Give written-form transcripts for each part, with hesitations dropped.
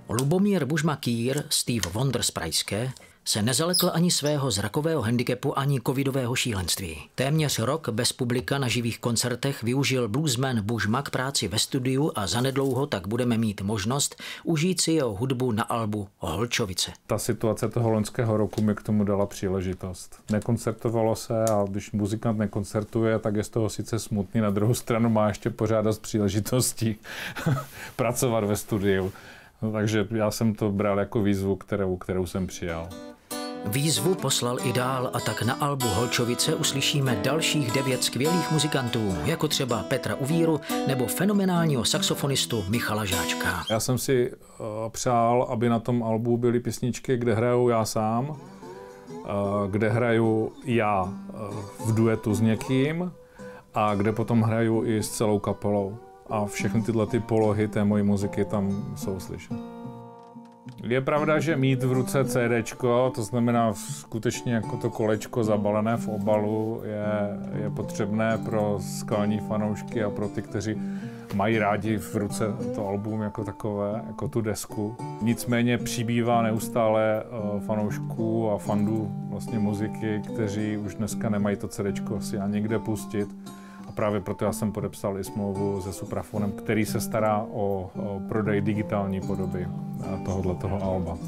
Lubomír Bužma-Kýr, Steve Wonder z Pražské, se nezalekl ani svého zrakového handicapu, ani covidového šílenství. Téměř rok bez publika na živých koncertech využil bluesman Bužma k práci ve studiu a zanedlouho tak budeme mít možnost užít si jeho hudbu na albu Holčovice. Ta situace toho loňského roku mi k tomu dala příležitost. Nekoncertovalo se a když muzikant nekoncertuje, tak je z toho sice smutný, na druhou stranu má ještě pořád dost příležitostí pracovat ve studiu. Takže já jsem to bral jako výzvu, kterou jsem přijal. Výzvu poslal i dál a tak na albu Holčovice uslyšíme dalších 9 skvělých muzikantů, jako třeba Petra Uvíru nebo fenomenálního saxofonistu Michala Žáčka. Já jsem si přál, aby na tom albu byly písničky, kde hraju já sám, kde hraju já v duetu s někým a kde potom hraju i s celou kapelou. A všechny tyhle polohy té mojí muziky tam jsou slyšet. Je pravda, že mít v ruce CDčko, to znamená skutečně jako to kolečko zabalené v obalu, je potřebné pro skalní fanoušky a pro ty, kteří mají rádi v ruce to album jako takové, jako tu desku. Nicméně přibývá neustále fanoušků a fandů vlastně muziky, kteří už dneska nemají to CDčko si ani kde pustit. A právě proto já jsem podepsal i smlouvu se Suprafonem, který se stará o prodej digitální podoby tohoto alba.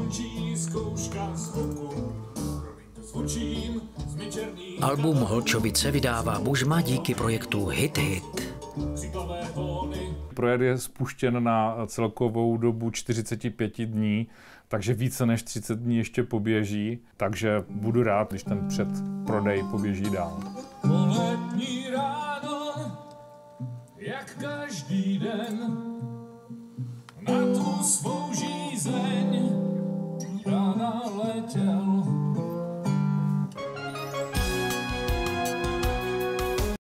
Album Holčovice vydává Bužma díky projektu Hit Hit. Projekt je spuštěn na celkovou dobu 45 dní, takže více než 30 dní ještě poběží, takže budu rád, když ten předprodej poběží dál. Polední ráno, jak každý den, na tu svou žízeň já na letě